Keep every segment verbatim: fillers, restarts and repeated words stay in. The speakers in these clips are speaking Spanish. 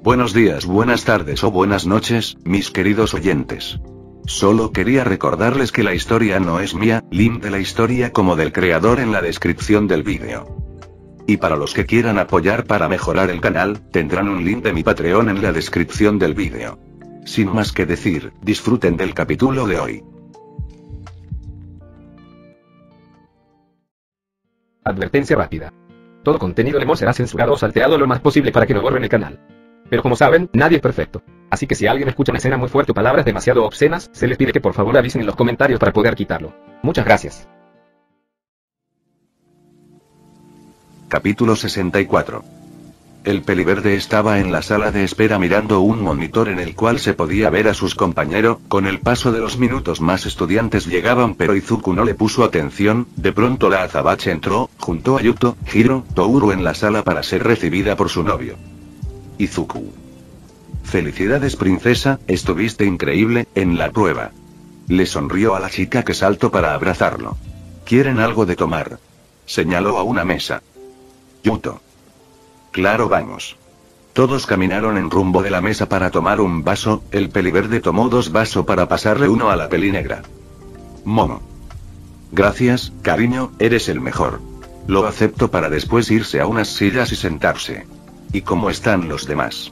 Buenos días, buenas tardes o buenas noches, mis queridos oyentes. Solo quería recordarles que la historia no es mía, link de la historia como del creador en la descripción del vídeo. Y para los que quieran apoyar para mejorar el canal, tendrán un link de mi Patreon en la descripción del vídeo. Sin más que decir, disfruten del capítulo de hoy. Advertencia rápida. Todo contenido de Mo será censurado o salteado lo más posible para que no borren el canal. Pero como saben, nadie es perfecto. Así que si alguien escucha una escena muy fuerte o palabras demasiado obscenas, se les pide que por favor avisen en los comentarios para poder quitarlo. Muchas gracias. Capítulo sesenta y cuatro. El peliverde estaba en la sala de espera mirando un monitor en el cual se podía ver a sus compañeros. Con el paso de los minutos más estudiantes llegaban, pero Izuku no le puso atención. De pronto la azabache entró, junto a Yuto, Hiro, Tohru en la sala para ser recibida por su novio. Izuku. Felicidades princesa, estuviste increíble en la prueba. Le sonrió a la chica que saltó para abrazarlo. ¿Quieren algo de tomar? Señaló a una mesa. Yuto. Claro, vamos. Todos caminaron en rumbo de la mesa para tomar un vaso. El peliverde tomó dos vasos para pasarle uno a la pelinegra. Momo. Gracias, cariño, eres el mejor. Lo acepto para después irse a unas sillas y sentarse. ¿Y cómo están los demás?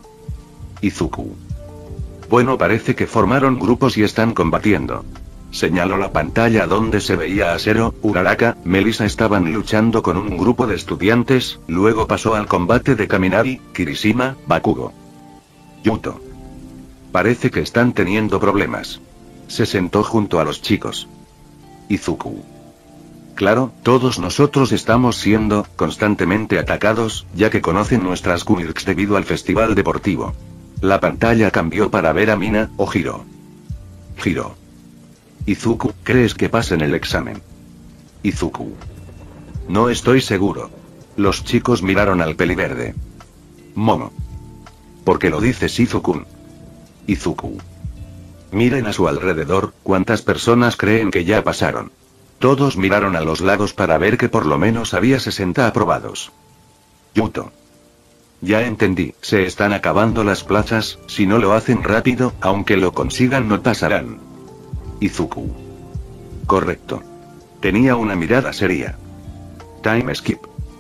Izuku. Bueno, parece que formaron grupos y están combatiendo. Señaló la pantalla donde se veía a Zero, Uraraka, Melissa estaban luchando con un grupo de estudiantes, luego pasó al combate de Kaminari, Kirishima, Bakugo. Yuto. Parece que están teniendo problemas. Se sentó junto a los chicos. Izuku. Claro, todos nosotros estamos siendo constantemente atacados, ya que conocen nuestras quirks debido al festival deportivo. La pantalla cambió para ver a Mina, o Hiro. Hiro. Izuku, ¿crees que pasen el examen? Izuku. No estoy seguro. Los chicos miraron al peliverde. Momo. ¿Por qué lo dices, Izuku? Izuku. Miren a su alrededor, ¿cuántas personas creen que ya pasaron? Todos miraron a los lados para ver que por lo menos había sesenta aprobados. Yuto. Ya entendí, se están acabando las plazas, si no lo hacen rápido, aunque lo consigan no pasarán. Izuku. Correcto. Tenía una mirada seria. Time skip.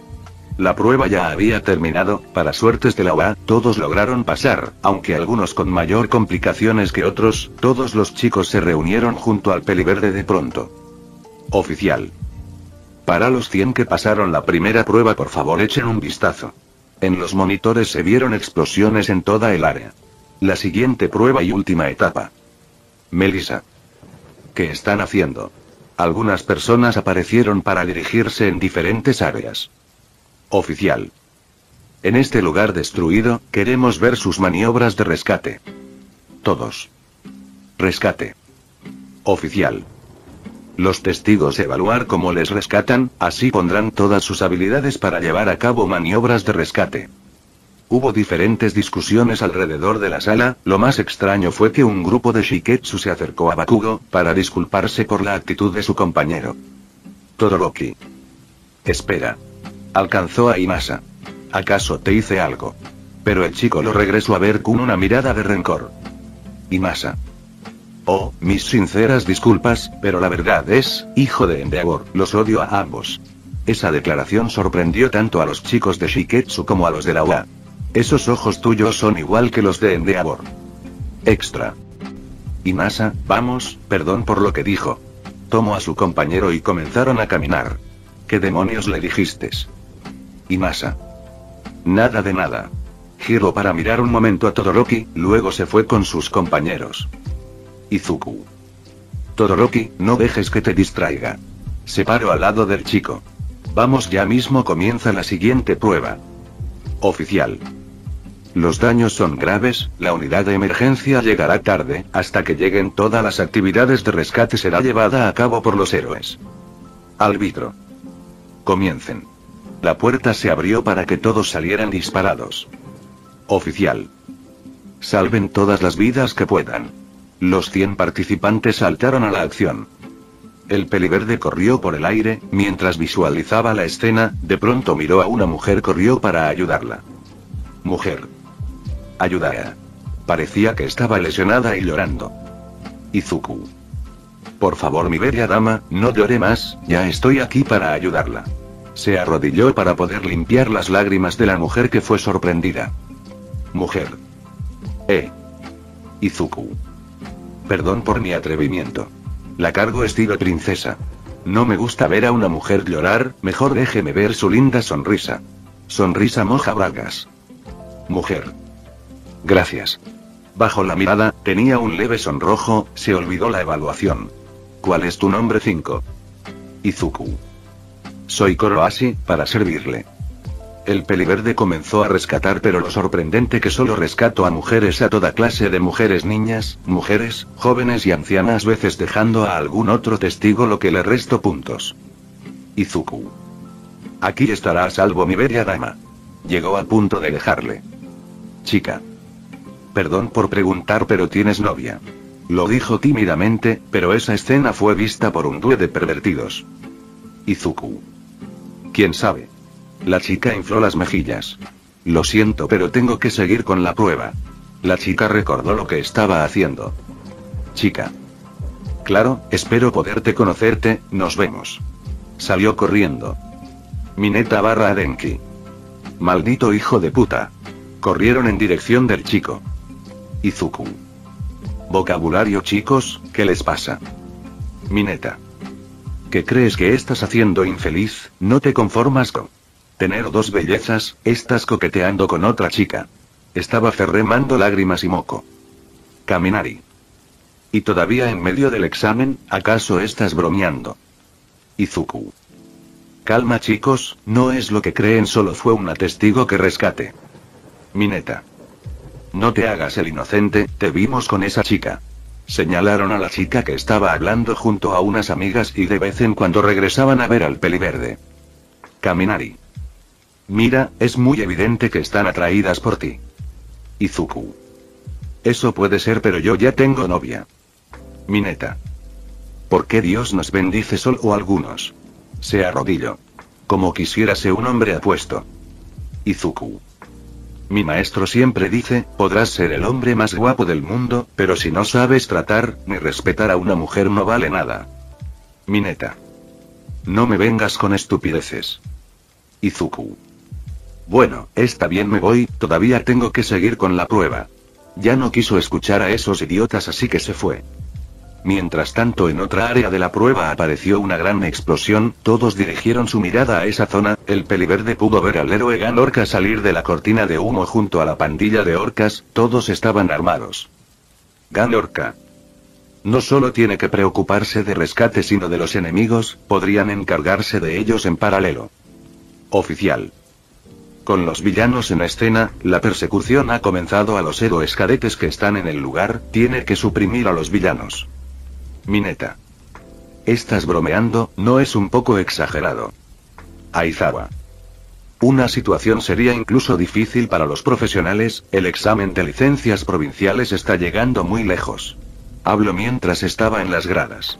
La prueba ya había terminado, para suertes de la U A, todos lograron pasar, aunque algunos con mayor complicaciones que otros. Todos los chicos se reunieron junto al peliverde de pronto. Oficial. Para los cien que pasaron la primera prueba, por favor echen un vistazo. En los monitores se vieron explosiones en toda el área. La siguiente prueba y última etapa. Melissa. ¿Qué están haciendo? Algunas personas aparecieron para dirigirse en diferentes áreas. Oficial. En este lugar destruido, queremos ver sus maniobras de rescate. Todos. Rescate. Oficial. Los testigos evaluar cómo les rescatan, así pondrán todas sus habilidades para llevar a cabo maniobras de rescate. Hubo diferentes discusiones alrededor de la sala. Lo más extraño fue que un grupo de Shiketsu se acercó a Bakugo, para disculparse por la actitud de su compañero. Todoroki. Espera. Alcanzó a Imasa. ¿Acaso te hice algo? Pero el chico lo regresó a ver con una mirada de rencor. Imasa. Oh, mis sinceras disculpas, pero la verdad es, hijo de Endeavor, los odio a ambos. Esa declaración sorprendió tanto a los chicos de Shiketsu como a los de la U A. Esos ojos tuyos son igual que los de Endeavor. Extra. Imasa, vamos, perdón por lo que dijo. Tomó a su compañero y comenzaron a caminar. ¿Qué demonios le dijiste? Imasa. Nada de nada. Giró para mirar un momento a Todoroki, luego se fue con sus compañeros. Izuku. Todoroki, no dejes que te distraiga. Se paró al lado del chico. Vamos, ya mismo comienza la siguiente prueba. Oficial. Los daños son graves, la unidad de emergencia llegará tarde, hasta que lleguen todas las actividades de rescate será llevada a cabo por los héroes. Árbitro. Comiencen. La puerta se abrió para que todos salieran disparados. Oficial. Salven todas las vidas que puedan. Los cien participantes saltaron a la acción. El peliverde corrió por el aire, mientras visualizaba la escena, de pronto miró a una mujer, corrió para ayudarla. Mujer. Ayuda. Parecía que estaba lesionada y llorando. Izuku. Por favor, mi bella dama, no llore más, ya estoy aquí para ayudarla. Se arrodilló para poder limpiar las lágrimas de la mujer que fue sorprendida. Mujer. Eh. Izuku. Perdón por mi atrevimiento. La cargo estilo princesa. No me gusta ver a una mujer llorar, mejor déjeme ver su linda sonrisa. Sonrisa moja bragas. Mujer. Gracias. Bajo la mirada, tenía un leve sonrojo, se olvidó la evaluación. ¿Cuál es tu nombre? cinco. Izuku. Soy Kuroashi, para servirle. El peliverde comenzó a rescatar, pero lo sorprendente que solo rescato a mujeres, a toda clase de mujeres, niñas, mujeres, jóvenes y ancianas, veces dejando a algún otro testigo, lo que le resto puntos. Izuku. Aquí estará a salvo, mi bella dama. Llegó a punto de dejarle. Chica. Perdón por preguntar, pero ¿tienes novia? Lo dijo tímidamente, pero esa escena fue vista por un dúo de pervertidos. Izuku. ¿Quién sabe? La chica infló las mejillas. Lo siento, pero tengo que seguir con la prueba. La chica recordó lo que estaba haciendo. Chica. Claro, espero poderte conocerte, nos vemos. Salió corriendo. Mineta barra Adenki. Maldito hijo de puta. Corrieron en dirección del chico. Izuku. Vocabulario, chicos, ¿qué les pasa? Mineta. ¿Qué crees que estás haciendo, infeliz? ¿No te conformas con tener dos bellezas? Estás coqueteando con otra chica. Estaba ferremando lágrimas y moco. Kaminari. Y todavía en medio del examen, ¿acaso estás bromeando? Izuku. Calma, chicos, no es lo que creen, solo fue una testigo que rescate. Mineta. No te hagas el inocente, te vimos con esa chica. Señalaron a la chica que estaba hablando junto a unas amigas y de vez en cuando regresaban a ver al peliverde. Kaminari. Mira, es muy evidente que están atraídas por ti. Izuku. Eso puede ser, pero yo ya tengo novia. Mineta. ¿Por qué Dios nos bendice solo a algunos? Se arrodilló. Como quisiera ser un hombre apuesto. Izuku. Mi maestro siempre dice, podrás ser el hombre más guapo del mundo, pero si no sabes tratar, ni respetar a una mujer no vale nada. Mineta. No me vengas con estupideces. Izuku. Bueno, está bien, me voy, todavía tengo que seguir con la prueba. Ya no quiso escuchar a esos idiotas, así que se fue. Mientras tanto, en otra área de la prueba apareció una gran explosión, todos dirigieron su mirada a esa zona. El peliverde pudo ver al héroe Gan Orca salir de la cortina de humo junto a la pandilla de orcas, todos estaban armados. Gan Orca. No solo tiene que preocuparse de rescate sino de los enemigos, podrían encargarse de ellos en paralelo. Oficial. Con los villanos en escena, la persecución ha comenzado a los héroes cadetes que están en el lugar, tiene que suprimir a los villanos. Mineta. Estás bromeando, ¿no es un poco exagerado? Aizawa. Una situación sería incluso difícil para los profesionales, el examen de licencias provinciales está llegando muy lejos. Hablo mientras estaba en las gradas.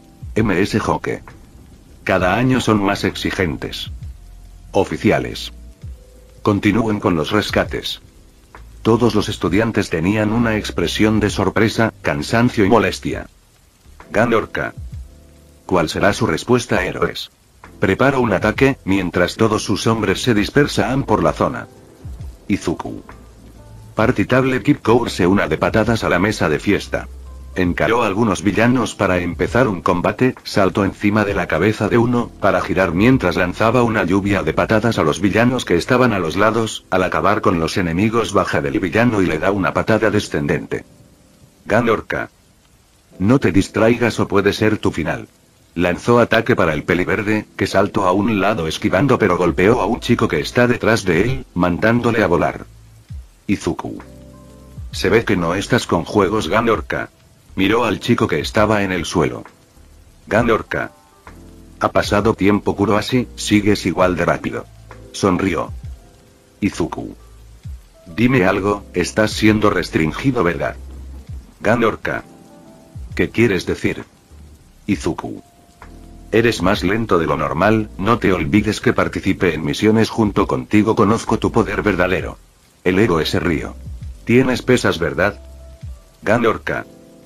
M S Joke. Cada año son más exigentes. Oficiales. Continúen con los rescates. Todos los estudiantes tenían una expresión de sorpresa, cansancio y molestia. Gan Orca. ¿Cuál será su respuesta, héroes? Prepara un ataque, mientras todos sus hombres se dispersan por la zona. Izuku. Partitable Keep Course una de patadas a la mesa de fiesta. Encaró a algunos villanos para empezar un combate, saltó encima de la cabeza de uno, para girar mientras lanzaba una lluvia de patadas a los villanos que estaban a los lados, al acabar con los enemigos baja del villano y le da una patada descendente. Gan Orca. No te distraigas o puede ser tu final. Lanzó ataque para el peliverde, que saltó a un lado esquivando pero golpeó a un chico que está detrás de él, mandándole a volar. Izuku. Se ve que no estás con juegos, Gan Orca. Miró al chico que estaba en el suelo. Gan Orca. Ha pasado tiempo, Kuroashi, sigues igual de rápido. Sonrió. Izuku. Dime algo, estás siendo restringido, ¿verdad? Gan Orca. ¿Qué quieres decir? Izuku. Eres más lento de lo normal, no te olvides que participé en misiones junto contigo, conozco tu poder verdadero. El héroe se rió. Tienes pesas, ¿verdad? Ganorka.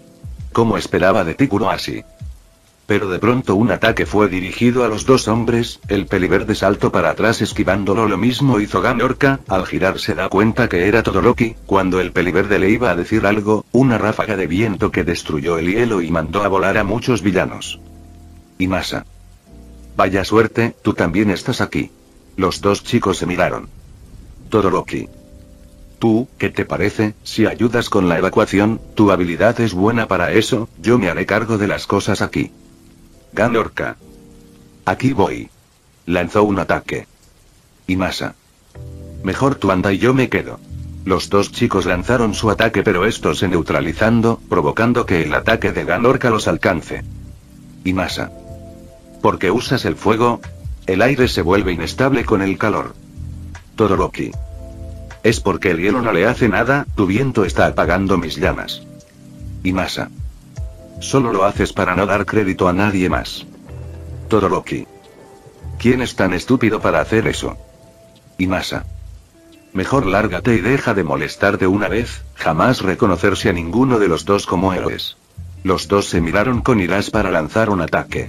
Como esperaba de ti Kunoashi. Pero de pronto un ataque fue dirigido a los dos hombres, el peliverde saltó para atrás esquivándolo. Lo mismo hizo Ganorka, al girar se da cuenta que era Todoroki. Cuando el peliverde le iba a decir algo, una ráfaga de viento que destruyó el hielo y mandó a volar a muchos villanos. Inasa. Vaya suerte, tú también estás aquí. Los dos chicos se miraron. Todoroki. Tú, ¿qué te parece, si ayudas con la evacuación? Tu habilidad es buena para eso, yo me haré cargo de las cosas aquí. Ganorka. Aquí voy. Lanzó un ataque. Inasa. Mejor tú anda y yo me quedo. Los dos chicos lanzaron su ataque, pero estos se neutralizando, provocando que el ataque de Ganorka los alcance. Inasa. ¿Por qué usas el fuego? El aire se vuelve inestable con el calor. Todoroki. Es porque el hielo no le hace nada, tu viento está apagando mis llamas. Inasa. Solo lo haces para no dar crédito a nadie más. Todoroki. ¿Quién es tan estúpido para hacer eso? Inasa. Mejor lárgate y deja de molestarte una vez, jamás reconocerse a ninguno de los dos como héroes. Los dos se miraron con iras para lanzar un ataque.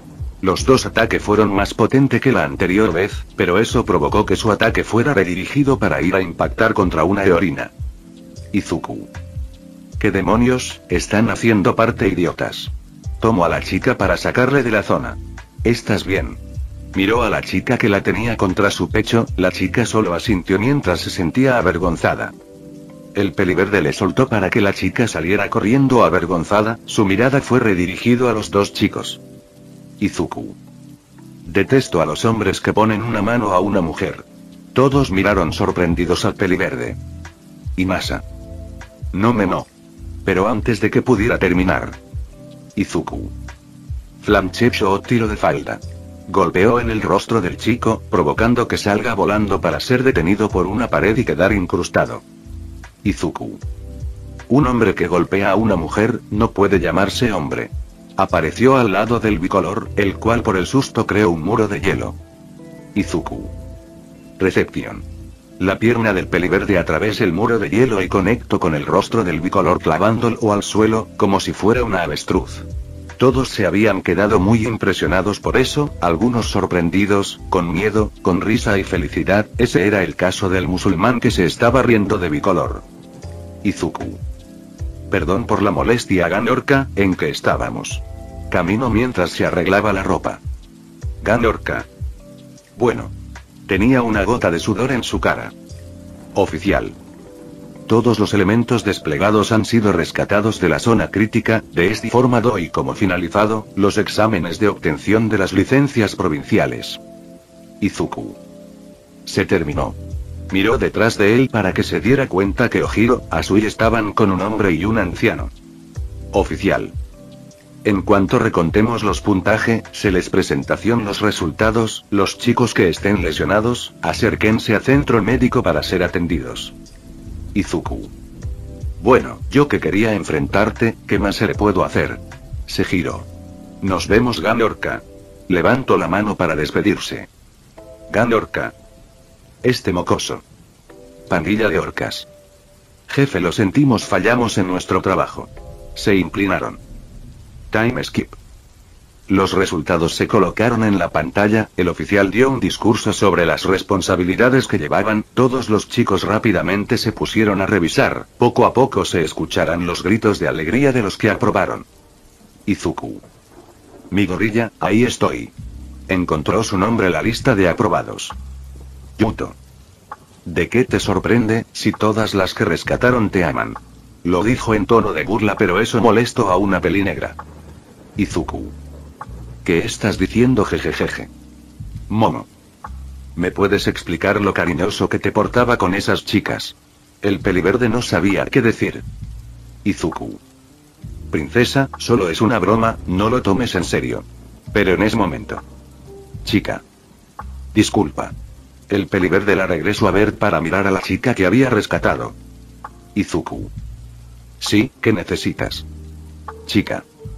Los dos ataques fueron más potentes que la anterior vez, pero eso provocó que su ataque fuera redirigido para ir a impactar contra una eorina. Izuku. ¿Qué demonios están haciendo parte, idiotas? Tomo a la chica para sacarle de la zona. ¿Estás bien? Miró a la chica que la tenía contra su pecho, la chica solo asintió mientras se sentía avergonzada. El peliverde le soltó para que la chica saliera corriendo avergonzada, su mirada fue redirigido a los dos chicos. Izuku. Detesto a los hombres que ponen una mano a una mujer. Todos miraron sorprendidos al peliverde. Inasa. No me no. Pero antes de que pudiera terminar. Izuku. Flamchecho o tiro de falda. Golpeó en el rostro del chico, provocando que salga volando para ser detenido por una pared y quedar incrustado. Izuku. Un hombre que golpea a una mujer, no puede llamarse hombre. Apareció al lado del bicolor, el cual por el susto creó un muro de hielo. Izuku. Recepción. La pierna del peliverde atravesó el muro de hielo y conectó con el rostro del bicolor clavándolo al suelo, como si fuera una avestruz. Todos se habían quedado muy impresionados por eso, algunos sorprendidos, con miedo, con risa y felicidad. Ese era el caso del musulmán que se estaba riendo de bicolor. Izuku. Perdón por la molestia, Ganorka, ¿en qué estábamos? Caminó mientras se arreglaba la ropa. Ganorka. Bueno. Tenía una gota de sudor en su cara. Oficial. Todos los elementos desplegados han sido rescatados de la zona crítica, de esta forma doy como finalizado los exámenes de obtención de las licencias provinciales. Izuku. Se terminó. Miró detrás de él para que se diera cuenta que Ojiro, Asui estaban con un hombre y un anciano. Oficial. En cuanto recontemos los puntajes, se les presentación los resultados, los chicos que estén lesionados, acérquense a centro médico para ser atendidos. Izuku. Bueno, yo que quería enfrentarte, ¿qué más se le puedo hacer? Se giró. Nos vemos, Ganorka. Levantó la mano para despedirse. Ganorka. Este mocoso. Pandilla de orcas. Jefe, lo sentimos, fallamos en nuestro trabajo. Se inclinaron. Time skip. Los resultados se colocaron en la pantalla, el oficial dio un discurso sobre las responsabilidades que llevaban, todos los chicos rápidamente se pusieron a revisar, poco a poco se escucharan los gritos de alegría de los que aprobaron. Izuku. Mi gorilla, ahí estoy. Encontró su nombre en la lista de aprobados. Yuto. ¿De qué te sorprende, si todas las que rescataron te aman? Lo dijo en tono de burla, pero eso molestó a una pelinegra. Izuku. ¿Qué estás diciendo, jejejeje? Momo. ¿Me puedes explicar lo cariñoso que te portaba con esas chicas? El peliverde no sabía qué decir. Izuku. Princesa, solo es una broma, no lo tomes en serio. Pero en ese momento. Chica. Disculpa. El peliverde la regresó a ver para mirar a la chica que había rescatado. Izuku. Sí, ¿qué necesitas? Chica.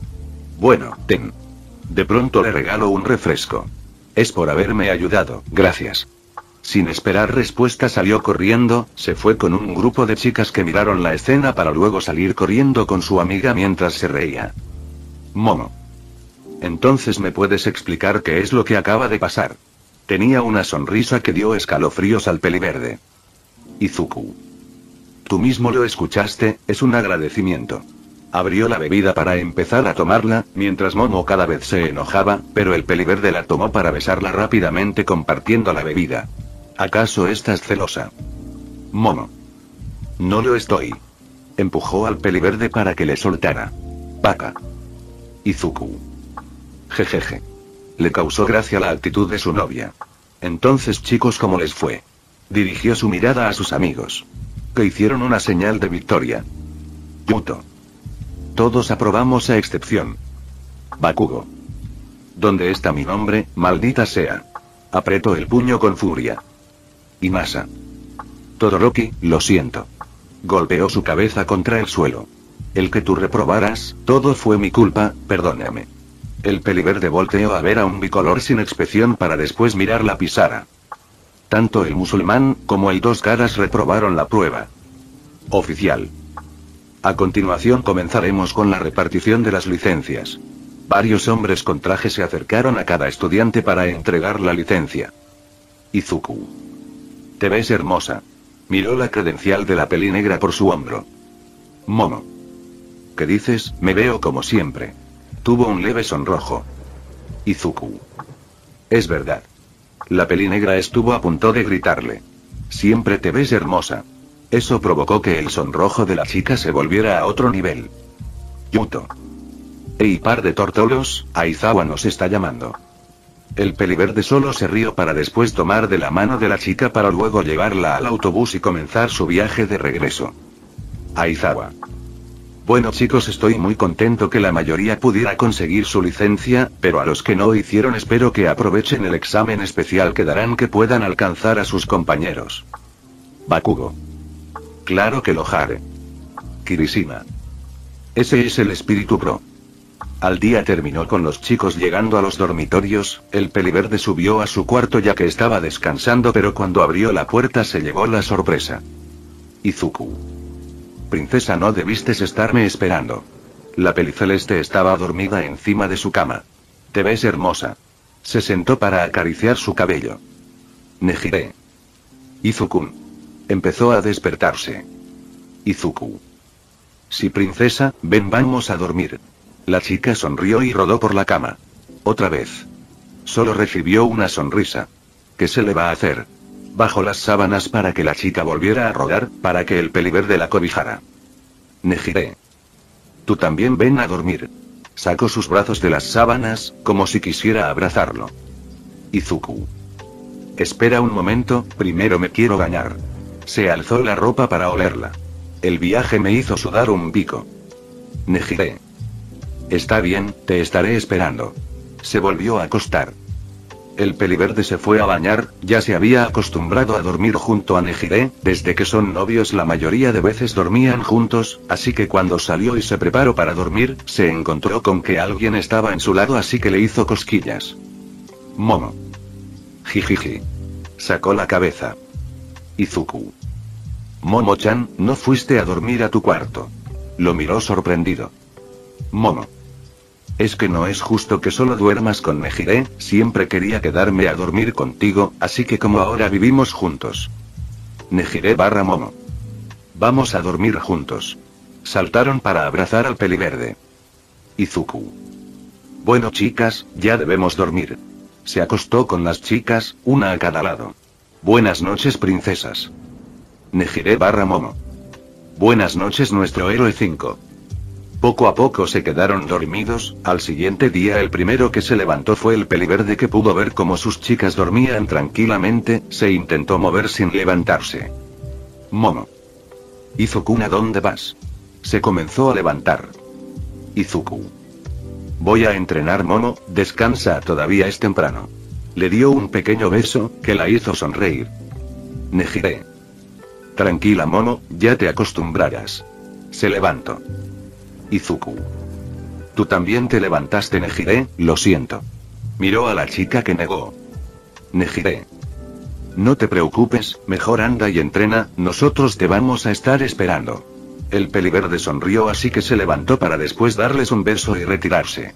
Bueno, ten. De pronto le regalo un refresco. Es por haberme ayudado, gracias. Sin esperar respuesta salió corriendo, se fue con un grupo de chicas que miraron la escena para luego salir corriendo con su amiga mientras se reía. Momo. Entonces me puedes explicar qué es lo que acaba de pasar. Tenía una sonrisa que dio escalofríos al peliverde. Izuku. Tú mismo lo escuchaste, es un agradecimiento. Abrió la bebida para empezar a tomarla, mientras Momo cada vez se enojaba, pero el peliverde la tomó para besarla rápidamente compartiendo la bebida. ¿Acaso estás celosa? Momo. No lo estoy. Empujó al peliverde para que le soltara. Vaca. Izuku. Jejeje. Le causó gracia la actitud de su novia. Entonces chicos, ¿cómo les fue? Dirigió su mirada a sus amigos. Que hicieron una señal de victoria. Yuto. Todos aprobamos a excepción. Bakugo. ¿Dónde está mi nombre, maldita sea? Apretó el puño con furia. Inasa. Todoroki, lo siento. Golpeó su cabeza contra el suelo. El que tú reprobaras, todo fue mi culpa, perdóname. El peliverde volteó a ver a un bicolor sin expresión para después mirar la pizarra. Tanto el musulmán, como el dos caras reprobaron la prueba. Oficial. A continuación comenzaremos con la repartición de las licencias. Varios hombres con traje se acercaron a cada estudiante para entregar la licencia. Izuku. Te ves hermosa. Miró la credencial de la pelinegra por su hombro. Momo. ¿Qué dices? Me veo como siempre. Tuvo un leve sonrojo. Izuku. Es verdad. La pelinegra estuvo a punto de gritarle. Siempre te ves hermosa. Eso provocó que el sonrojo de la chica se volviera a otro nivel. Yuto. Ey, par de tortolos, Aizawa nos está llamando. El peliverde solo se rió para después tomar de la mano de la chica para luego llevarla al autobús y comenzar su viaje de regreso. Aizawa. Bueno chicos, estoy muy contento que la mayoría pudiera conseguir su licencia, pero a los que no hicieron espero que aprovechen el examen especial que darán, que puedan alcanzar a sus compañeros. Bakugo. Claro que lo haré. Kirishima. Ese es el espíritu pro. Al día terminó con los chicos llegando a los dormitorios, el peliverde subió a su cuarto ya que estaba descansando, pero cuando abrió la puerta se llevó la sorpresa. Izuku. Princesa, no debiste estarme esperando. La peliceleste estaba dormida encima de su cama. Te ves hermosa. Se sentó para acariciar su cabello. Nejire. Izuku. Empezó a despertarse. Izuku. Sí, princesa, ven, vamos a dormir. La chica sonrió y rodó por la cama. Otra vez. Solo recibió una sonrisa. ¿Qué se le va a hacer? Bajó las sábanas para que la chica volviera a rodar, para que el peliverde la cobijara. Nejire. Tú también ven a dormir. Sacó sus brazos de las sábanas, como si quisiera abrazarlo. Izuku. Espera un momento, primero me quiero bañar. Se alzó la ropa para olerla. El viaje me hizo sudar un pico. Nejire. Está bien, te estaré esperando. Se volvió a acostar. El peliverde se fue a bañar, ya se había acostumbrado a dormir junto a Nejire, desde que son novios la mayoría de veces dormían juntos, así que cuando salió y se preparó para dormir, se encontró con que alguien estaba en su lado, así que le hizo cosquillas. Momo. Jijiji. Sacó la cabeza. Izuku. Momo-chan, ¿no fuiste a dormir a tu cuarto? Lo miró sorprendido. Momo. Es que no es justo que solo duermas con Nejire, siempre quería quedarme a dormir contigo, así que como ahora vivimos juntos. Nejire barra Momo. Vamos a dormir juntos. Saltaron para abrazar al peliverde. Izuku. Bueno chicas, ya debemos dormir. Se acostó con las chicas, una a cada lado. Buenas noches princesas. Nejire barra Momo. Buenas noches nuestro héroe cinco. Poco a poco se quedaron dormidos. Al siguiente día el primero que se levantó fue el peliverde, que pudo ver cómo sus chicas dormían tranquilamente. Se intentó mover sin levantarse. Momo. Izuku, ¿a dónde vas? Se comenzó a levantar. Izuku. Voy a entrenar, Momo, descansa, todavía es temprano. Le dio un pequeño beso, que la hizo sonreír. Nejire. Tranquila Momo, ya te acostumbrarás. Se levantó. Izuku. Tú también te levantaste, Nejire, lo siento. Miró a la chica que negó. Nejire. No te preocupes, mejor anda y entrena, nosotros te vamos a estar esperando. El peliverde sonrió así que se levantó para después darles un beso y retirarse.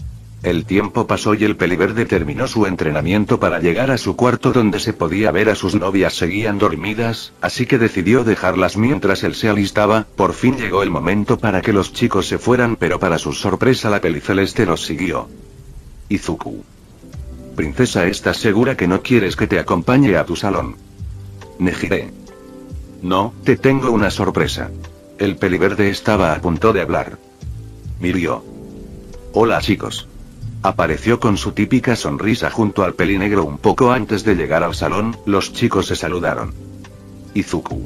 El tiempo pasó y el peliverde terminó su entrenamiento para llegar a su cuarto donde se podía ver a sus novias seguían dormidas, así que decidió dejarlas mientras él se alistaba. Por fin llegó el momento para que los chicos se fueran, pero para su sorpresa la peliceleste los siguió. Izuku. Princesa, ¿estás segura que no quieres que te acompañe a tu salón? Nejire. No, te tengo una sorpresa. El peliverde estaba a punto de hablar. Mirio. Hola chicos. Apareció con su típica sonrisa junto al pelinegro un poco antes de llegar al salón, los chicos se saludaron. Izuku.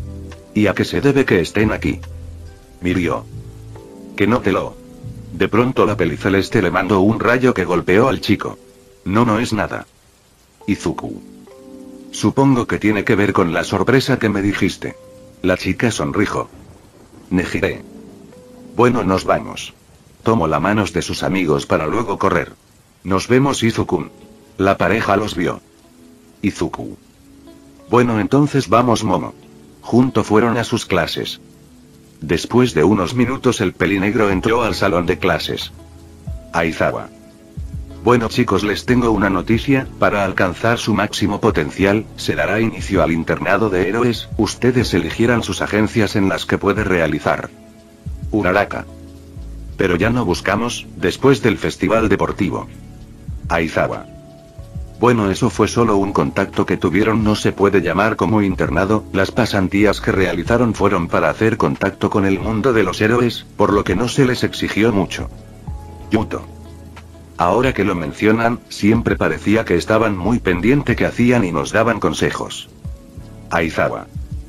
¿Y a qué se debe que estén aquí? Mirio. Que no te lo. De pronto la peliceleste le mandó un rayo que golpeó al chico. No, no es nada. Izuku. Supongo que tiene que ver con la sorpresa que me dijiste. La chica sonrió. Nejire. Bueno, nos vamos. Tomó las manos de sus amigos para luego correr. Nos vemos, Izuku. La pareja los vio. Izuku. Bueno, entonces vamos, Momo. Juntos fueron a sus clases. Después de unos minutos el pelinegro entró al salón de clases. Aizawa. Bueno chicos, les tengo una noticia, para alcanzar su máximo potencial, se dará inicio al internado de héroes, ustedes eligieran sus agencias en las que puede realizar. Uraraka. Pero ya no buscamos, después del festival deportivo. Aizawa. Bueno, eso fue solo un contacto que tuvieron, no se puede llamar como internado, las pasantías que realizaron fueron para hacer contacto con el mundo de los héroes, por lo que no se les exigió mucho. Yuto. Ahora que lo mencionan, siempre parecía que estaban muy pendiente que hacían y nos daban consejos. Aizawa.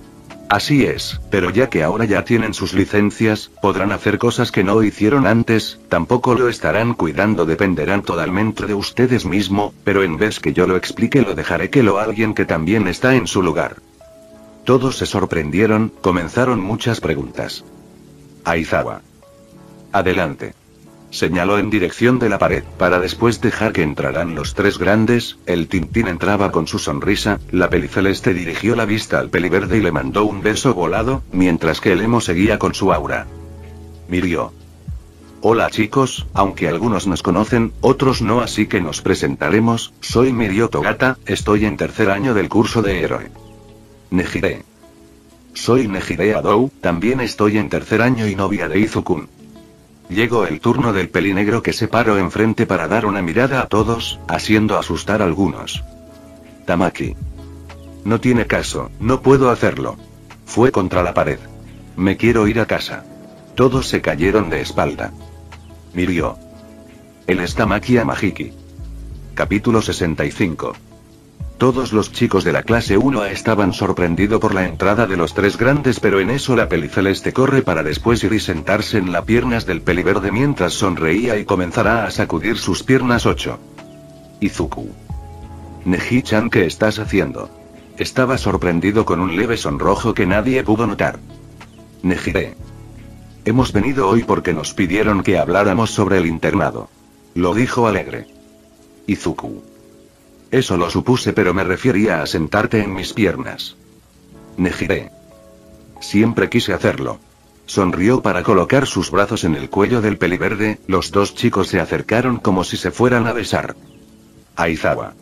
Así es, pero ya que ahora ya tienen sus licencias, podrán hacer cosas que no hicieron antes, tampoco lo estarán cuidando, dependerán totalmente de ustedes mismos, pero en vez que yo lo explique lo dejaré que lo alguien que también está en su lugar. Todos se sorprendieron, comenzaron muchas preguntas. Aizawa. Adelante. Señaló en dirección de la pared, para después dejar que entraran los tres grandes. El Tintín entraba con su sonrisa, la peliceleste dirigió la vista al peliverde y le mandó un beso volado, mientras que el emo seguía con su aura. Mirio. Hola chicos, aunque algunos nos conocen, otros no, así que nos presentaremos. Soy Mirio Togata, estoy en tercer año del curso de héroe. Nejire. Soy Nejire Adou, también estoy en tercer año y novia de Izuku. Llegó el turno del pelinegro, que se paró enfrente para dar una mirada a todos, haciendo asustar a algunos. Tamaki. No tiene caso, no puedo hacerlo. Fue contra la pared. Me quiero ir a casa. Todos se cayeron de espalda. Mirio. Él es Tamaki Amahiki. Capítulo sesenta y cinco. Todos los chicos de la clase uno A estaban sorprendidos por la entrada de los tres grandes, pero en eso la peliceleste corre para después ir y sentarse en las piernas del peliverde mientras sonreía y comenzará a sacudir sus piernas. ocho. Izuku. Neji-chan, ¿qué estás haciendo? Estaba sorprendido con un leve sonrojo que nadie pudo notar. Nejire. Hemos venido hoy porque nos pidieron que habláramos sobre el internado. Lo dijo alegre. Izuku. Eso lo supuse, pero me refería a sentarte en mis piernas. Nejire. Siempre quise hacerlo. Sonrió para colocar sus brazos en el cuello del peliverde, los dos chicos se acercaron como si se fueran a besar. Aizawa.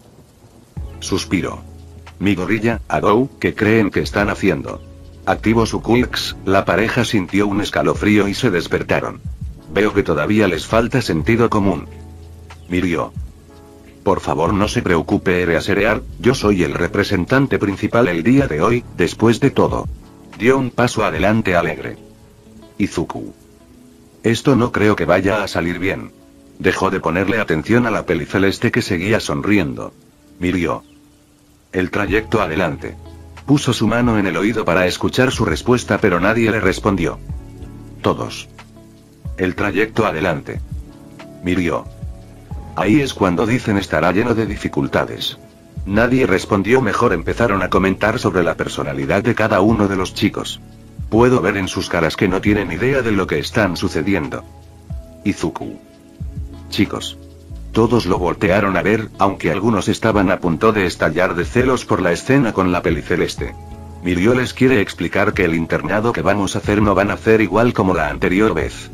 Suspiró. Mi gorilla, Adou, ¿qué creen que están haciendo? Activó su Kulks, la pareja sintió un escalofrío y se despertaron. Veo que todavía les falta sentido común. Mirio. Por favor, no se preocupe, Ereaserear, yo soy el representante principal el día de hoy, después de todo. Dio un paso adelante alegre. Izuku. Esto no creo que vaya a salir bien. Dejó de ponerle atención a la peliceleste que seguía sonriendo. Mirio. El trayecto adelante. Puso su mano en el oído para escuchar su respuesta, pero nadie le respondió. Todos. El trayecto adelante. Mirio. Ahí es cuando dicen estará lleno de dificultades. Nadie respondió, mejor empezaron a comentar sobre la personalidad de cada uno de los chicos. Puedo ver en sus caras que no tienen idea de lo que están sucediendo. Izuku. Chicos. Todos lo voltearon a ver, aunque algunos estaban a punto de estallar de celos por la escena con la peliceleste. Mirio les quiere explicar que el internado que vamos a hacer no van a hacer igual como la anterior vez.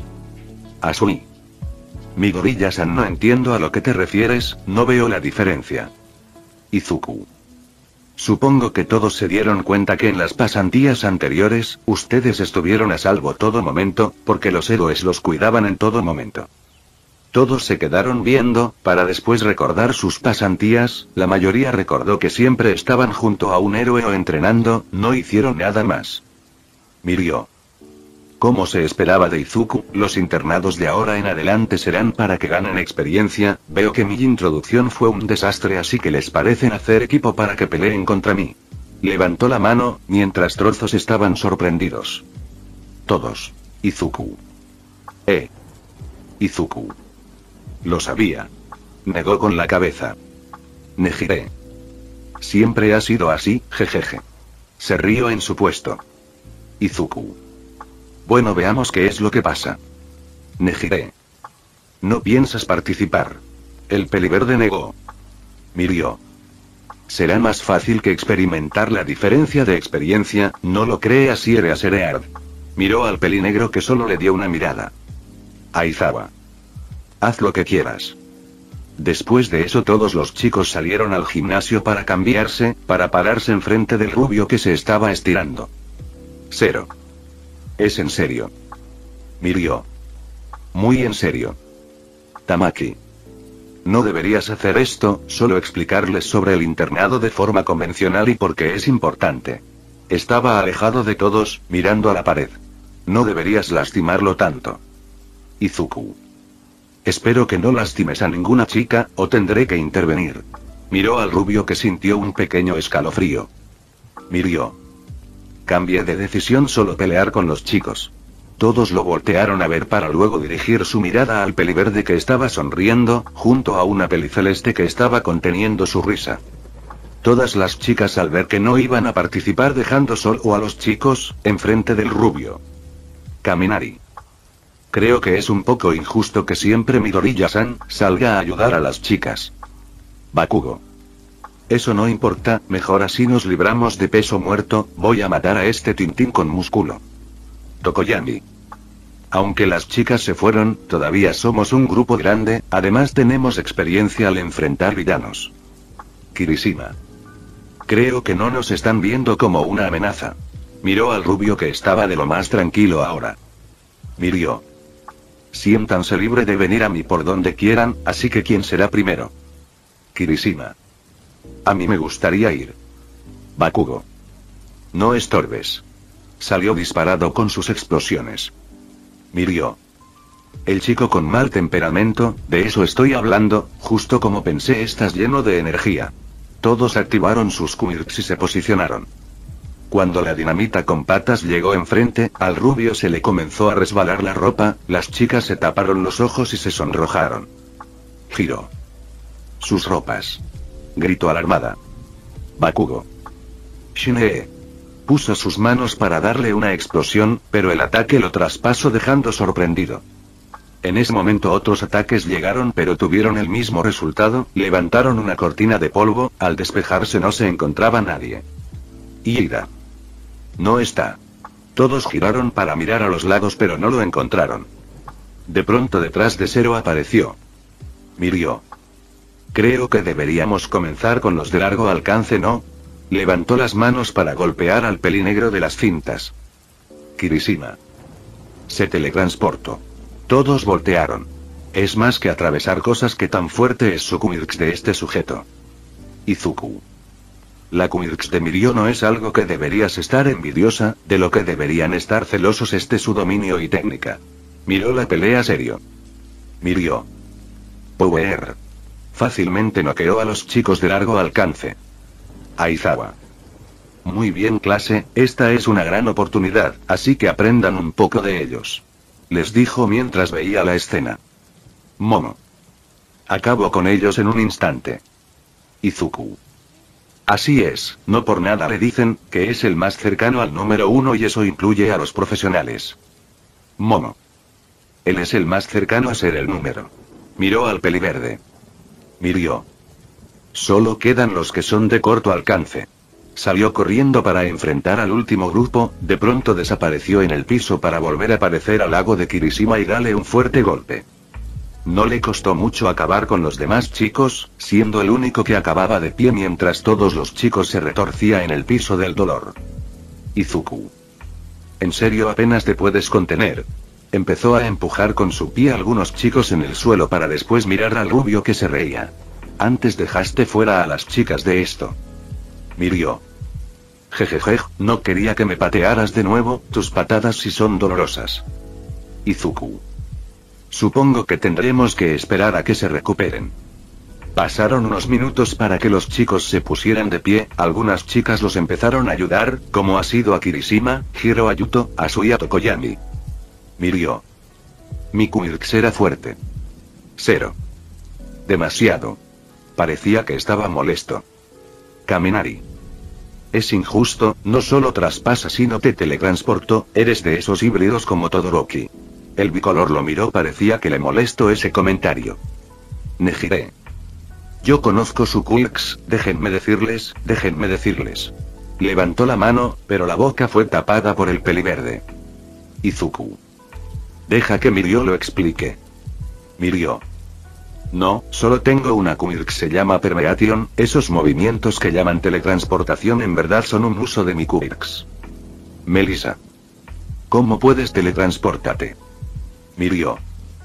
Asui. Midoriya-san, no entiendo a lo que te refieres, no veo la diferencia. Izuku. Supongo que todos se dieron cuenta que en las pasantías anteriores, ustedes estuvieron a salvo todo momento, porque los héroes los cuidaban en todo momento. Todos se quedaron viendo, para después recordar sus pasantías, la mayoría recordó que siempre estaban junto a un héroe o entrenando, no hicieron nada más. Mirio. Como se esperaba de Izuku, los internados de ahora en adelante serán para que ganen experiencia. Veo que mi introducción fue un desastre, así que les parecen hacer equipo para que peleen contra mí. Levantó la mano, mientras Trozos estaban sorprendidos. Todos. Izuku. Eh. Izuku. Lo sabía. Negó con la cabeza. Nejire. Siempre ha sido así, jejeje. Se rió en su puesto. Izuku. Bueno, veamos qué es lo que pasa. Nejire. ¿No piensas participar? El peliverde negó. Mirio. Será más fácil que experimentar la diferencia de experiencia, ¿no lo cree así Ereasereard? Miró al pelinegro que solo le dio una mirada. Aizawa. Haz lo que quieras. Después de eso todos los chicos salieron al gimnasio para cambiarse, para pararse enfrente del rubio que se estaba estirando. Cero. Es en serio. Mirio. Muy en serio. Tamaki. No deberías hacer esto, solo explicarles sobre el internado de forma convencional y por qué es importante. Estaba alejado de todos, mirando a la pared. No deberías lastimarlo tanto. Izuku. Espero que no lastimes a ninguna chica, o tendré que intervenir. Miró al rubio que sintió un pequeño escalofrío. Mirio. Cambie de decisión, solo pelear con los chicos. Todos lo voltearon a ver para luego dirigir su mirada al peliverde que estaba sonriendo, junto a una peliceleste que estaba conteniendo su risa. Todas las chicas al ver que no iban a participar dejando solo a los chicos, enfrente del rubio. Kaminari. Creo que es un poco injusto que siempre Midoriya-san salga a ayudar a las chicas. Bakugo. Eso no importa, mejor así nos libramos de peso muerto, voy a matar a este Tintín con músculo. Tokoyami. Aunque las chicas se fueron, todavía somos un grupo grande, además tenemos experiencia al enfrentar villanos. Kirishima. Creo que no nos están viendo como una amenaza. Miró al rubio que estaba de lo más tranquilo ahora. Mirio. Siéntanse libre de venir a mí por donde quieran, así que ¿quién será primero? Kirishima. A mí me gustaría ir. Bakugo. No estorbes. Salió disparado con sus explosiones. Mirio. El chico con mal temperamento, de eso estoy hablando, justo como pensé, estás lleno de energía. Todos activaron sus quirks y se posicionaron. Cuando la dinamita con patas llegó enfrente, al rubio se le comenzó a resbalar la ropa, las chicas se taparon los ojos y se sonrojaron. Giró. Sus ropas. Gritó alarmada. Bakugo. Shinee. Puso sus manos para darle una explosión, pero el ataque lo traspasó dejando sorprendido. En ese momento otros ataques llegaron pero tuvieron el mismo resultado, levantaron una cortina de polvo, al despejarse no se encontraba nadie. Ida. No está. Todos giraron para mirar a los lados pero no lo encontraron. De pronto detrás de Zero apareció. Mirio. Creo que deberíamos comenzar con los de largo alcance, ¿no? Levantó las manos para golpear al pelinegro de las cintas. Kirishima. Se teletransportó. Todos voltearon. Es más que atravesar cosas, que tan fuerte es su quirks de este sujeto. Izuku. La quirks de Mirio no es algo que deberías estar envidiosa, de lo que deberían estar celosos es de su dominio y técnica. Miró la pelea serio. Mirio. Power. Fácilmente noqueó a los chicos de largo alcance. Aizawa. Muy bien, clase, esta es una gran oportunidad, así que aprendan un poco de ellos. Les dijo mientras veía la escena. Momo. Acabo con ellos en un instante. Izuku. Así es, no por nada le dicen que es el más cercano al número uno y eso incluye a los profesionales. Momo. Él es el más cercano a ser el número. Miró al peliverde. Miró. Solo quedan los que son de corto alcance. Salió corriendo para enfrentar al último grupo, de pronto desapareció en el piso para volver a aparecer al lago de Kirishima y darle un fuerte golpe. No le costó mucho acabar con los demás chicos, siendo el único que acababa de pie mientras todos los chicos se retorcían en el piso del dolor. Izuku. ¿En serio apenas te puedes contener? Empezó a empujar con su pie a algunos chicos en el suelo para después mirar al rubio que se reía. Antes dejaste fuera a las chicas de esto. Miró. Jejeje, no quería que me patearas de nuevo, tus patadas sí son dolorosas. Izuku. Supongo que tendremos que esperar a que se recuperen. Pasaron unos minutos para que los chicos se pusieran de pie, algunas chicas los empezaron a ayudar, como ha sido a Kirishima, Hiro Ayuto, Asuya Tokoyami. Miró. Miku-Milks era fuerte. Cero. Demasiado. Parecía que estaba molesto. Kaminari. Es injusto, no solo traspasa sino te teletransportó, eres de esos híbridos como Todoroki. El bicolor lo miró, parecía que le molestó ese comentario. Nejire. Yo conozco su Quirks, déjenme decirles, déjenme decirles. Levantó la mano, pero la boca fue tapada por el peliverde. Izuku. Deja que Mirio lo explique. Mirio. No, solo tengo una Quirk, se llama Permeation, esos movimientos que llaman teletransportación en verdad son un uso de mi Quirks. Melissa. ¿Cómo puedes teletransportarte? Mirio.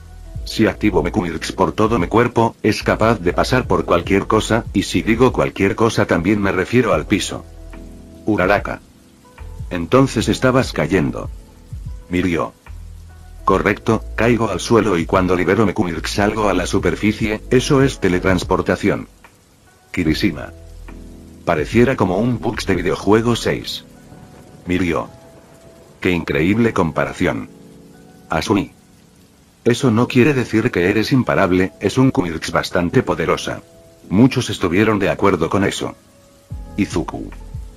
Si activo mi Quirks por todo mi cuerpo, es capaz de pasar por cualquier cosa, y si digo cualquier cosa también me refiero al piso. Uraraka. Entonces estabas cayendo. Mirio. Correcto, caigo al suelo y cuando libero mi Quirks salgo a la superficie, eso es teletransportación. Kirishima. Pareciera como un bugs de videojuego seis. Mirio. Qué increíble comparación. Asumi. Eso no quiere decir que eres imparable, es un Quirks bastante poderosa. Muchos estuvieron de acuerdo con eso. Izuku.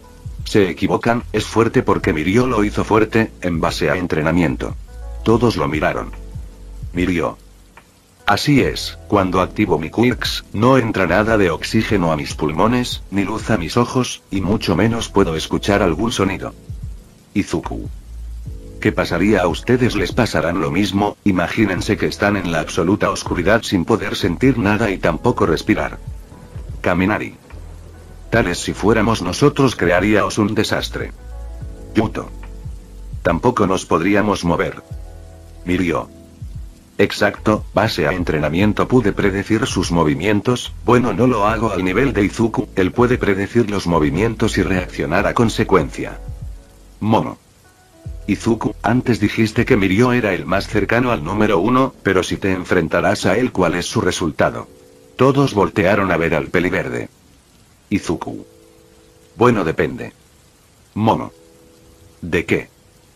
Se equivocan, es fuerte porque Mirio lo hizo fuerte, en base a entrenamiento. Todos lo miraron. Mirio. Así es, cuando activo mi Quirks, no entra nada de oxígeno a mis pulmones, ni luz a mis ojos, y mucho menos puedo escuchar algún sonido. Izuku. ¿Qué pasaría a ustedes? Les pasarán lo mismo, imagínense que están en la absoluta oscuridad sin poder sentir nada y tampoco respirar. Kaminari. Tales si fuéramos nosotros crearíamos un desastre. Yuto. Tampoco nos podríamos mover. Mirio. Exacto, base a entrenamiento pude predecir sus movimientos, bueno no lo hago al nivel de Izuku, él puede predecir los movimientos y reaccionar a consecuencia. Momo. Izuku, antes dijiste que Mirio era el más cercano al número uno, pero si te enfrentarás a él, ¿cuál es su resultado? Todos voltearon a ver al peliverde. Izuku. Bueno, depende. Momo. ¿De qué?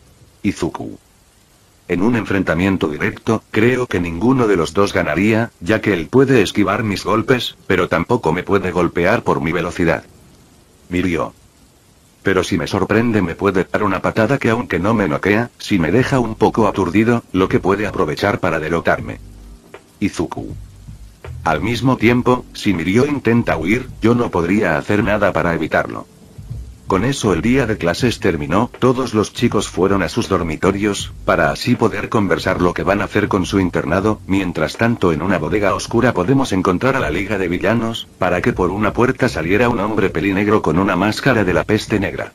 Izuku. En un enfrentamiento directo, creo que ninguno de los dos ganaría, ya que él puede esquivar mis golpes, pero tampoco me puede golpear por mi velocidad. Mirio. Pero si me sorprende me puede dar una patada que aunque no me noquea, si me deja un poco aturdido, lo que puede aprovechar para derrotarme. Izuku. Al mismo tiempo, si Mirio intenta huir, yo no podría hacer nada para evitarlo. Con eso el día de clases terminó, todos los chicos fueron a sus dormitorios, para así poder conversar lo que van a hacer con su internado, mientras tanto en una bodega oscura podemos encontrar a la Liga de Villanos, para que por una puerta saliera un hombre pelinegro con una máscara de la peste negra.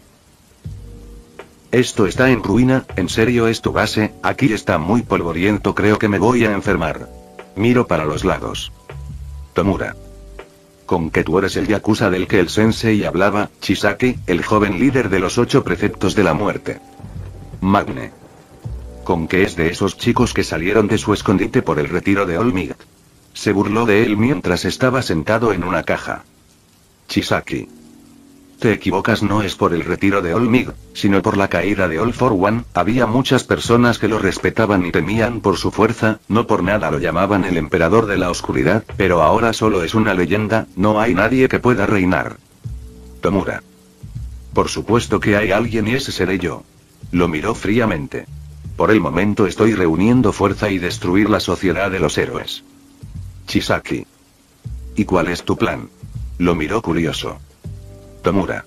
Esto está en ruina, ¿en serio es tu base? Aquí está muy polvoriento, creo que me voy a enfermar. Miro para los lados. Tomura. Con que tú eres el yakuza del que el sensei hablaba, Chisaki, el joven líder de los ocho preceptos de la muerte. Magne. Con que es de esos chicos que salieron de su escondite por el retiro de All Might. Se burló de él mientras estaba sentado en una caja. Chisaki. Te equivocas, no es por el retiro de All Might, sino por la caída de All for One, había muchas personas que lo respetaban y temían por su fuerza, no por nada lo llamaban el emperador de la oscuridad, pero ahora solo es una leyenda, no hay nadie que pueda reinar. Tomura. Por supuesto que hay alguien y ese seré yo. Lo miró fríamente. Por el momento estoy reuniendo fuerza y destruir la sociedad de los héroes. Chisaki. ¿Y cuál es tu plan? Lo miró curioso. Tomura.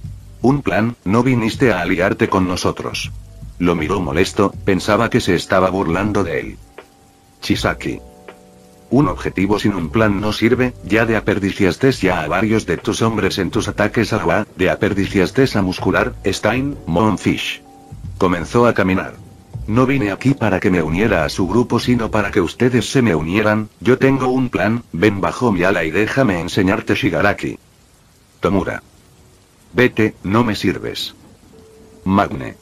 Un plan, no viniste a aliarte con nosotros. Lo miró molesto, pensaba que se estaba burlando de él. Chisaki. Un objetivo sin un plan no sirve, ya de aperdiciaste ya a varios de tus hombres en tus ataques al Wa, de aperdiciaste a Muscular, Stein, Moonfish. Comenzó a caminar. No vine aquí para que me uniera a su grupo sino para que ustedes se me unieran, yo tengo un plan, ven bajo mi ala y déjame enseñarte Shigaraki. Tomura. Vete, no me sirves. Magne.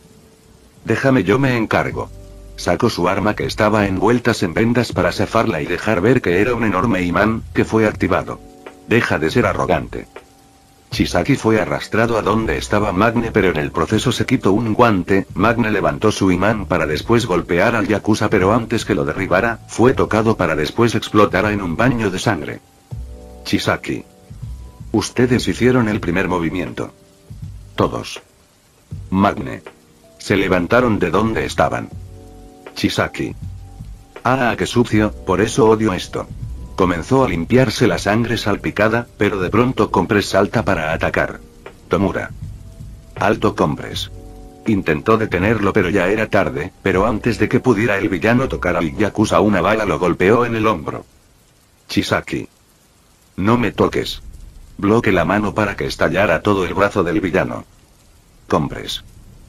Déjame yo me encargo. Sacó su arma que estaba envueltas en vendas para zafarla y dejar ver que era un enorme imán, que fue activado. Deja de ser arrogante. Chisaki fue arrastrado a donde estaba Magne pero en el proceso se quitó un guante, Magne levantó su imán para después golpear al Yakuza pero antes que lo derribara, fue tocado para después explotara en un baño de sangre. Chisaki. Ustedes hicieron el primer movimiento. Todos. Magne. Se levantaron de donde estaban. Chisaki. Ah, qué sucio, por eso odio esto. Comenzó a limpiarse la sangre salpicada, pero de pronto Compres salta para atacar. Tomura. Alto Compres. Intentó detenerlo pero ya era tarde, pero antes de que pudiera el villano tocar al Yakuza una bala lo golpeó en el hombro. Chisaki. No me toques. Bloque la mano para que estallara todo el brazo del villano. Compres.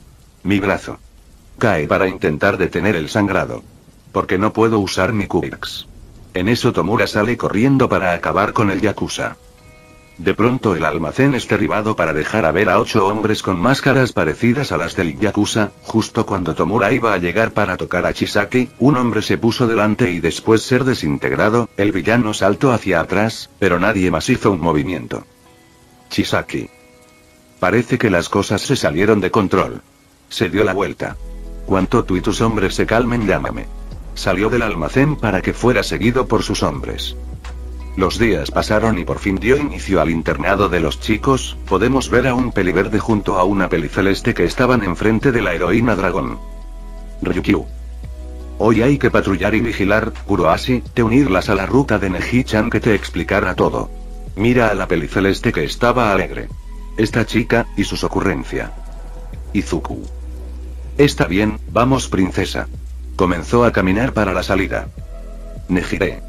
Mi brazo. Cae para intentar detener el sangrado. Porque no puedo usar mi Kubix. En eso Tomura sale corriendo para acabar con el Yakuza. De pronto el almacén es derribado para dejar a ver a ocho hombres con máscaras parecidas a las del Yakuza, justo cuando Tomura iba a llegar para tocar a Chisaki, un hombre se puso delante y después ser desintegrado, el villano saltó hacia atrás, pero nadie más hizo un movimiento. Chisaki. Parece que las cosas se salieron de control. Se dio la vuelta. Cuanto tú y tus hombres se calmen, llámame. Salió del almacén para que fuera seguido por sus hombres. Los días pasaron y por fin dio inicio al internado de los chicos, podemos ver a un peliverde junto a una peliceleste que estaban enfrente de la heroína dragón. Ryukyu. Hoy hay que patrullar y vigilar, Kuroashi, te unirlas a la ruta de Neji-chan que te explicará todo. Mira a la peliceleste que estaba alegre. Esta chica, y sus ocurrencias. Izuku. Está bien, vamos princesa. Comenzó a caminar para la salida. Nejire.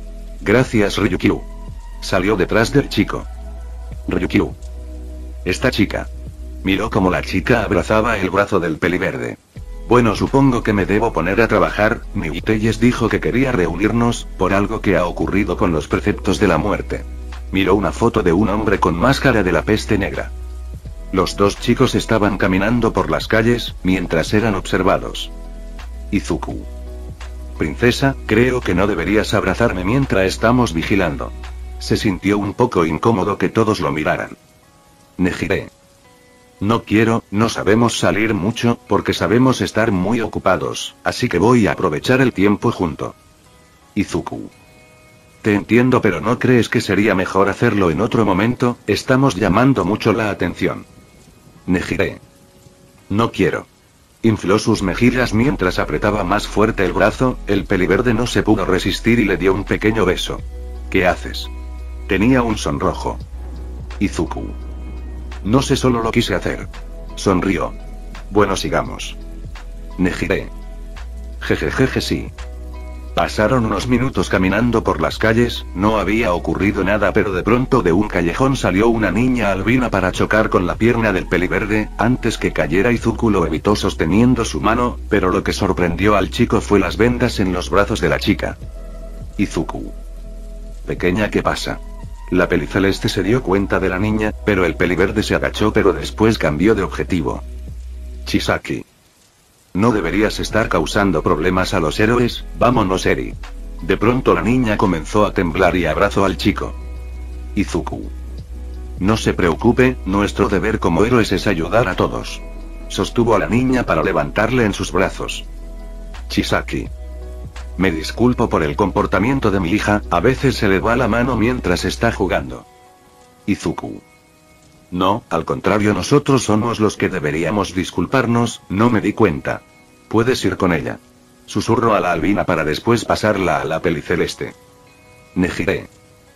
Gracias Ryukyu. Salió detrás del chico. Ryukyu. Esta chica. Miró como la chica abrazaba el brazo del peliverde. Bueno, supongo que me debo poner a trabajar, Niuteyes dijo que quería reunirnos, por algo que ha ocurrido con los preceptos de la muerte. Miró una foto de un hombre con máscara de la peste negra. Los dos chicos estaban caminando por las calles, mientras eran observados. Izuku. Princesa, creo que no deberías abrazarme mientras estamos vigilando. Se sintió un poco incómodo que todos lo miraran. Nejire. No quiero, no sabemos salir mucho, porque sabemos estar muy ocupados, así que voy a aprovechar el tiempo junto. Izuku. Te entiendo, pero ¿no crees que sería mejor hacerlo en otro momento? Estamos llamando mucho la atención. Nejire. No quiero. Infló sus mejillas mientras apretaba más fuerte el brazo, el peliverde no se pudo resistir y le dio un pequeño beso. ¿Qué haces? Tenía un sonrojo. Izuku. No sé, solo lo quise hacer. Sonrió. Bueno, sigamos. Nejire. Jejejeje, sí. Pasaron unos minutos caminando por las calles, no había ocurrido nada pero de pronto de un callejón salió una niña albina para chocar con la pierna del peliverde, antes que cayera Izuku lo evitó sosteniendo su mano, pero lo que sorprendió al chico fue las vendas en los brazos de la chica. Izuku. Pequeña, ¿qué pasa? La peliceleste se dio cuenta de la niña, pero el peliverde se agachó pero después cambió de objetivo. Chisaki. No deberías estar causando problemas a los héroes, vámonos Eri. De pronto la niña comenzó a temblar y abrazó al chico. Izuku. No se preocupe, nuestro deber como héroes es ayudar a todos. Sostuvo a la niña para levantarle en sus brazos. Chisaki. Me disculpo por el comportamiento de mi hija, a veces se le va la mano mientras está jugando. Izuku. No, al contrario, nosotros somos los que deberíamos disculparnos, no me di cuenta. Puedes ir con ella. Susurró a la albina para después pasarla a la peliceleste. Nejire.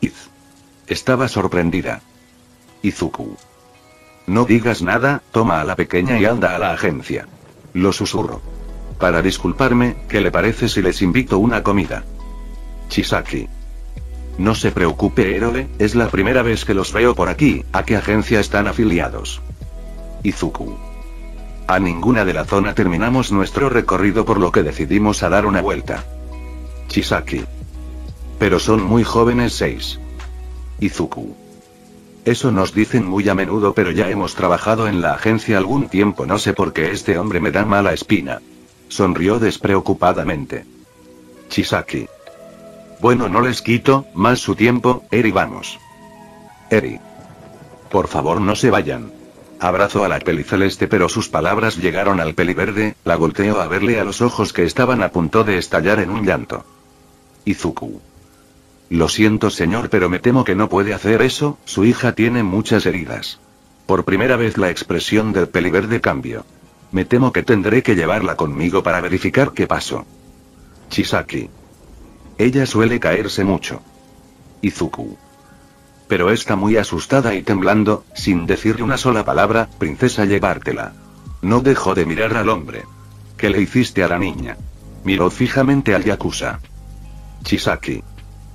Iz. Estaba sorprendida. Izuku. No digas nada, toma a la pequeña y anda a la agencia. Lo susurro. Para disculparme, ¿qué le parece si les invito una comida? Chisaki. No se preocupe, héroe, es la primera vez que los veo por aquí. ¿A qué agencia están afiliados? Izuku. A ninguna de la zona. Terminamos nuestro recorrido por lo que decidimos a dar una vuelta. Chisaki. Pero son muy jóvenes. Seis. Izuku. Eso nos dicen muy a menudo, pero ya hemos trabajado en la agencia algún tiempo. No sé por qué este hombre me da mala espina. Sonrió despreocupadamente. Chisaki. Bueno, no les quito más su tiempo. Eri, vamos. Eri. Por favor, no se vayan. Abrazó a la peliceleste, pero sus palabras llegaron al peliverde. La volteó a verle a los ojos que estaban a punto de estallar en un llanto. Izuku. Lo siento, señor, pero me temo que no puede hacer eso. Su hija tiene muchas heridas. Por primera vez la expresión del peliverde cambió. Me temo que tendré que llevarla conmigo para verificar qué pasó. Chisaki. Ella suele caerse mucho. Izuku. Pero está muy asustada y temblando, sin decirle una sola palabra. Princesa, llevártela. No dejó de mirar al hombre. ¿Qué le hiciste a la niña? Miró fijamente al yakuza. Chisaki.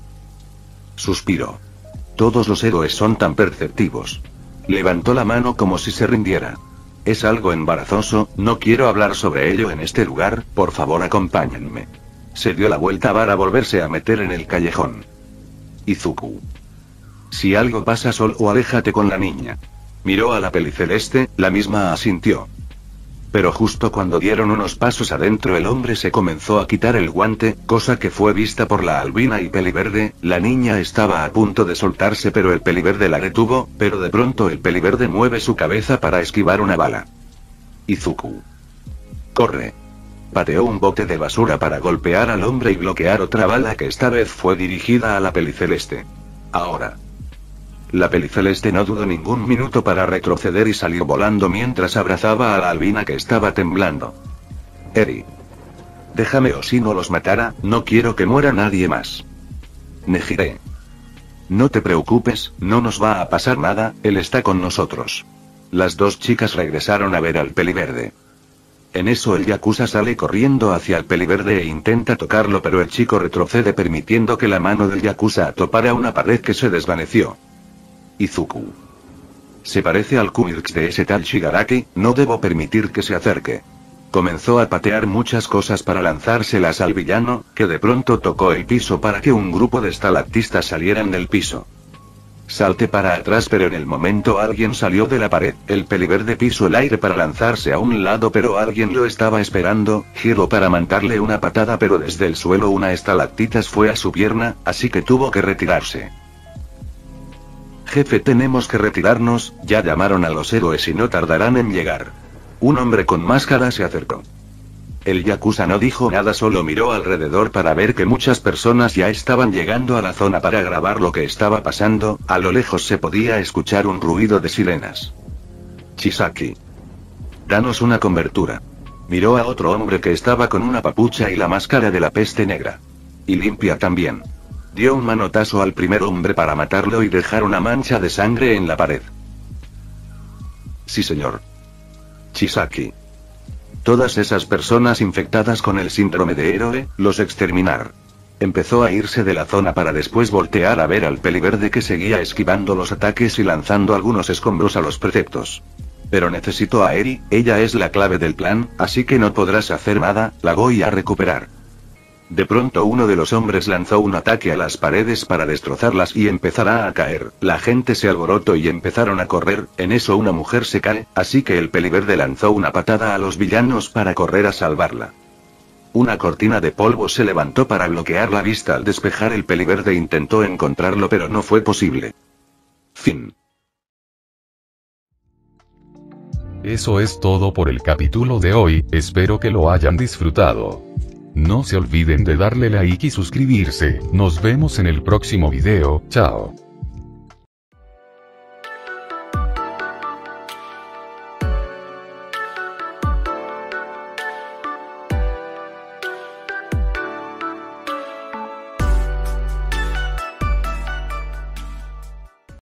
Suspiró. Todos los héroes son tan perceptivos. Levantó la mano como si se rindiera. Es algo embarazoso, no quiero hablar sobre ello en este lugar, por favor acompáñenme. Se dio la vuelta para volverse a meter en el callejón. Izuku. Si algo pasa, solo aléjate con la niña. Miró a la peliceleste, la misma asintió. Pero justo cuando dieron unos pasos adentro, el hombre se comenzó a quitar el guante, cosa que fue vista por la albina y peliverde. La niña estaba a punto de soltarse, pero el peliverde la detuvo, pero de pronto el peliverde mueve su cabeza para esquivar una bala. Izuku. Corre. Pateó un bote de basura para golpear al hombre y bloquear otra bala que esta vez fue dirigida a la peliceleste. Ahora. La peliceleste no dudó ningún minuto para retroceder y salió volando mientras abrazaba a la albina que estaba temblando. Eri. Déjame, o si no los matara, no quiero que muera nadie más. Nejire. No te preocupes, no nos va a pasar nada, él está con nosotros. Las dos chicas regresaron a ver al peliverde. En eso el yakuza sale corriendo hacia el peliverde e intenta tocarlo, pero el chico retrocede permitiendo que la mano del yakuza topara una pared que se desvaneció. Izuku. Se parece al Kumirks de ese tal Shigaraki, no debo permitir que se acerque. Comenzó a patear muchas cosas para lanzárselas al villano, que de pronto tocó el piso para que un grupo de estalactistas salieran del piso. Salte para atrás, pero en el momento alguien salió de la pared. El peliverde pisó el aire para lanzarse a un lado, pero alguien lo estaba esperando. Giró para mandarle una patada, pero desde el suelo una estalactitas fue a su pierna, así que tuvo que retirarse. Jefe, tenemos que retirarnos, ya llamaron a los héroes y no tardarán en llegar. Un hombre con máscara se acercó. El yakuza no dijo nada, solo miró alrededor para ver que muchas personas ya estaban llegando a la zona para grabar lo que estaba pasando. A lo lejos se podía escuchar un ruido de sirenas. Chisaki. Danos una cobertura. Miró a otro hombre que estaba con una papucha y la máscara de la peste negra. Y limpia también. Dio un manotazo al primer hombre para matarlo y dejar una mancha de sangre en la pared. Sí, señor. Chisaki. Todas esas personas infectadas con el síndrome de héroe, los exterminar. Empezó a irse de la zona para después voltear a ver al peliverde que seguía esquivando los ataques y lanzando algunos escombros a los preceptos. Pero necesito a Eri, ella es la clave del plan, así que no podrás hacer nada, la voy a recuperar. De pronto uno de los hombres lanzó un ataque a las paredes para destrozarlas y empezará a caer. La gente se alborotó y empezaron a correr. En eso una mujer se cae, así que el peliverde lanzó una patada a los villanos para correr a salvarla. Una cortina de polvo se levantó para bloquear la vista. Al despejar, el peliverde intentó encontrarlo, pero no fue posible. Fin. Eso es todo por el capítulo de hoy, espero que lo hayan disfrutado. No se olviden de darle like y suscribirse, nos vemos en el próximo video, chao.